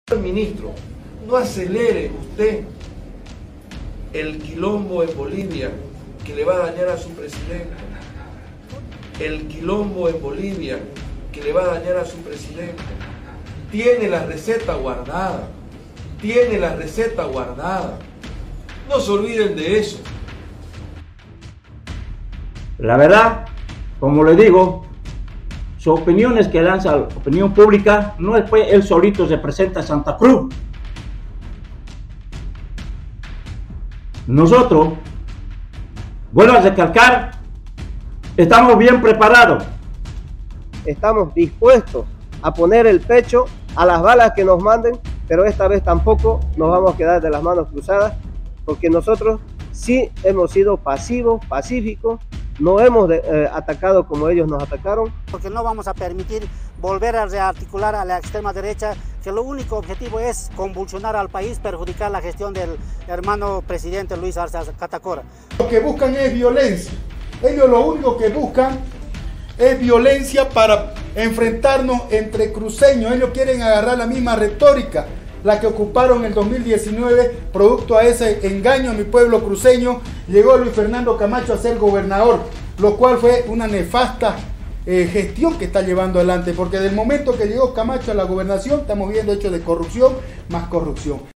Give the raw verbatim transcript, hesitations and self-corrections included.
Ministro, no acelere usted el quilombo en Bolivia que le va a dañar a su presidente. El quilombo en Bolivia que le va a dañar a su presidente. Tiene la receta guardada. Tiene la receta guardada. No se olviden de eso. La verdad, como le digo, sus opiniones que lanza la opinión pública, no después él solito se presenta a Santa Cruz. Nosotros, vuelvo a recalcar, estamos bien preparados. Estamos dispuestos a poner el pecho a las balas que nos manden, pero esta vez tampoco nos vamos a quedar de las manos cruzadas, porque nosotros sí hemos sido pasivos, pacíficos, no hemos de, eh, atacado como ellos nos atacaron. Porque no vamos a permitir volver a rearticular a la extrema derecha, que lo único objetivo es convulsionar al país, perjudicar la gestión del hermano presidente Luis Arce Catacora. Lo que buscan es violencia. Ellos lo único que buscan es violencia para enfrentarnos entre cruceños. Ellos quieren agarrar la misma retórica, la que ocuparon en el dos mil diecinueve, producto a ese engaño a mi pueblo cruceño. Llegó Luis Fernando Camacho a ser gobernador, lo cual fue una nefasta eh, gestión que está llevando adelante, porque del momento que llegó Camacho a la gobernación estamos viendo hechos de corrupción más corrupción.